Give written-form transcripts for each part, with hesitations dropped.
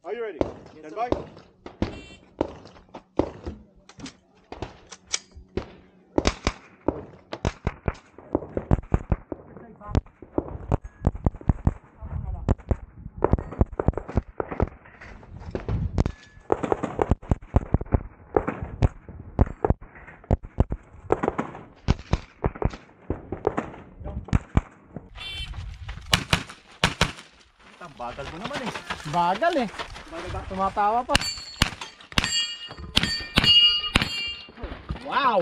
Are you ready? Yes, Stand by. Bagal mo naman eh. Bagal eh. Tumatawa pa. Wow!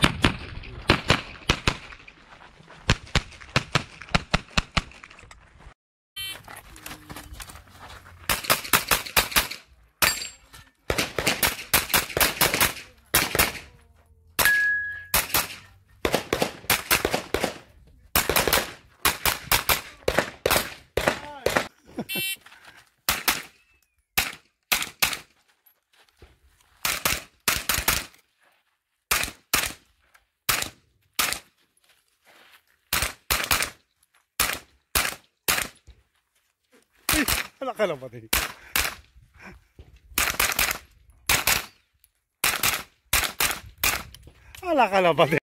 Ala ka lang pati. Ala ka lang pati.